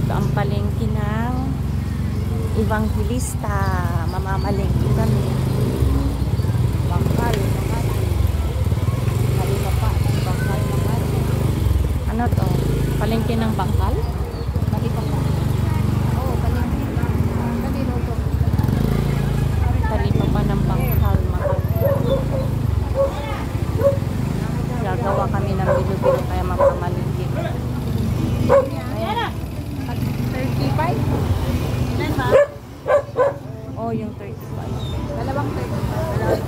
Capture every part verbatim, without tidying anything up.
Ito ang palengke ng Evangelista. Mamamalengke kami. Bangkal, Makati. Halina pa ng Bangkal, Makati. Ano to? Palengke ng Bangkal? Malipang pa. Oo, palengke. Kanino to? Talima pa ng Bangkal, Makati. Gagawa kami ng bilo-bilo kaya mamamalengke. Ayan. thirty-five? Ilan ba? Oh, yung thirty-five. Dalawang thirty-five.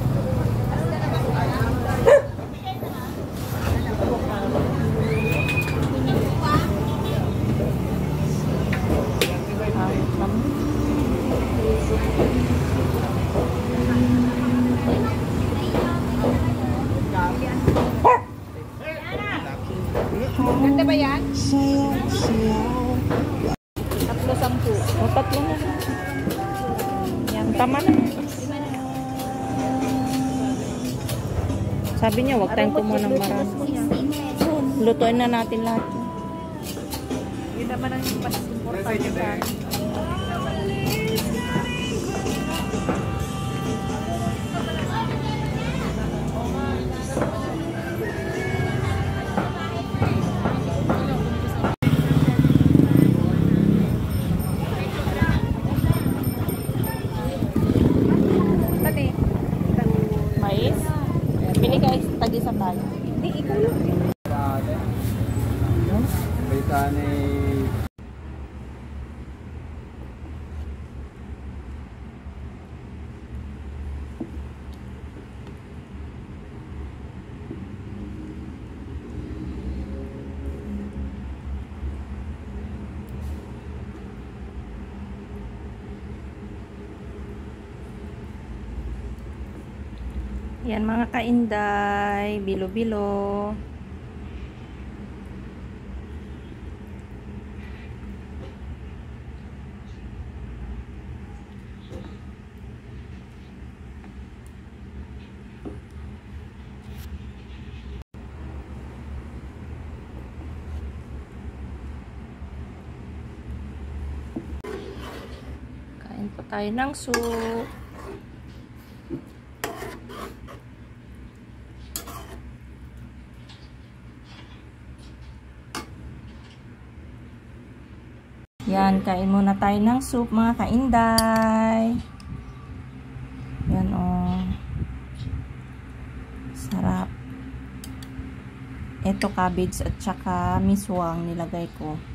Ganda ba yan? Tatlo sampu. O, tatlo na. Yan, tama na. Sabi niya, huwag tayong kumuha ng marami. Lutuin na natin lahat. Yun naman ang mas importante sa akin. Mais? Pili ka tag-isa tayo. Hindi, ikaw lang. Baitane. Yan mga kainday, bilo-bilo. Kain pa tayo ng soup. Yan, kain muna tayo ng soup mga kainday. Yan o. Oh. Sarap. Ito cabbage at saka miswang nilagay ko.